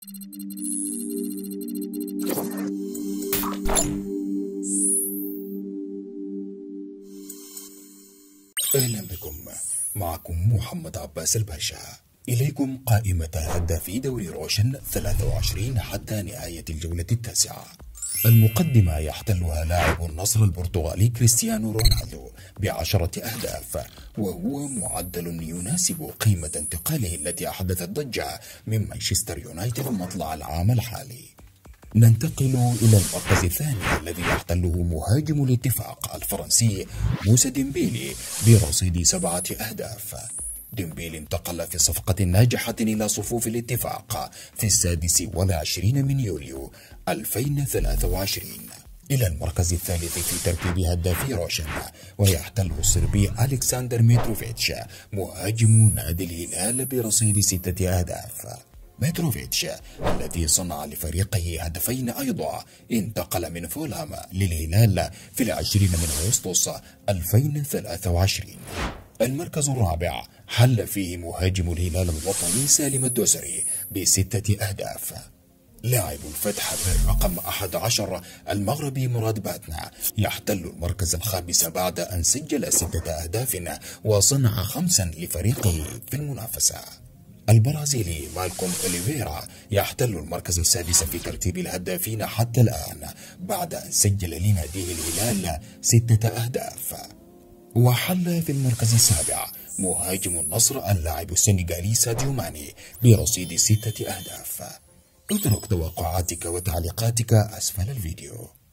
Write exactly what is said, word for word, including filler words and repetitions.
أهلا بكم، معكم محمد عباس الباشا. إليكم قائمة هدافي دوري روشن ثلاثة وعشرين حتى نهاية الجولة التاسعة. المقدمة يحتلها لاعب النصر البرتغالي كريستيانو رونالدو بعشرة أهداف، وهو معدل يناسب قيمة انتقاله التي أحدثت ضجة من مانشستر يونايتد مطلع العام الحالي. ننتقل إلى المركز الثاني الذي يحتله مهاجم الاتفاق الفرنسي موسى ديمبيلي برصيد سبعة أهداف. ديمبيلي انتقل في صفقة ناجحة إلى صفوف الاتفاق في السادس والعشرين من يوليو ألفين وثلاثة وعشرين إلى المركز الثالث في ترتيب هدافي روشن، ويحتله الصربي ألكسندر ميتروفيتش مهاجم نادي الهلال برصيد ستة أهداف. ميتروفيتش الذي صنع لفريقه هدفين أيضا انتقل من فولهام للهلال في العشرين من أغسطس ألفين وثلاثة وعشرين. المركز الرابع حل فيه مهاجم الهلال الوطني سالم الدوسري بستة أهداف. لاعب الفتح بالرقم أحد عشر المغربي مراد باتنا يحتل المركز الخامس بعد أن سجل ستة أهداف وصنع خمسا لفريقه في المنافسة. البرازيلي مالكوم أوليفيرا يحتل المركز السادس في ترتيب الهدافين حتى الآن بعد أن سجل لناديه الهلال ستة أهداف. وحل في المركز السابع مهاجم النصر اللاعب السنغالي ساديو ماني برصيد ستة أهداف. اترك توقعاتك وتعليقاتك أسفل الفيديو.